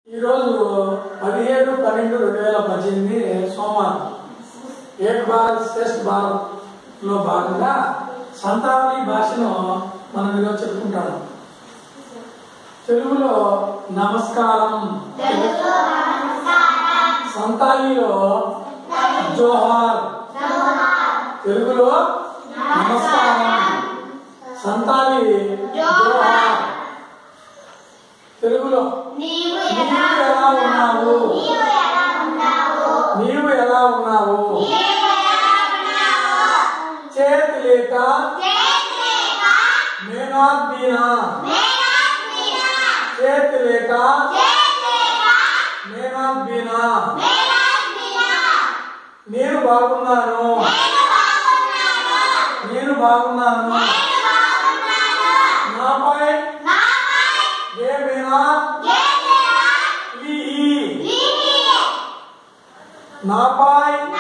ఈరోజు 17/12/2018 సోమవారం ఏక్ భారత్ శ్రేష్ఠ భారత్ లో భాగంగా సంతాలి భాషను మనం ఈరోజు చెప్పుకుంటాం. తెలుగులో నమస్కారం, సంతాలీలో జోహార్. తెలుగులో నమస్కారం, సంతాలి జోహార్. తెలుగులో నీవు ఎలా ఉన్నావు, చేతి లేక మేనాద్బీనా, చేతి లేక మేనాద్బీనా. నేను బాగున్నాను, నేను బాగున్నాను. నాపై ఏ మేనా నాపై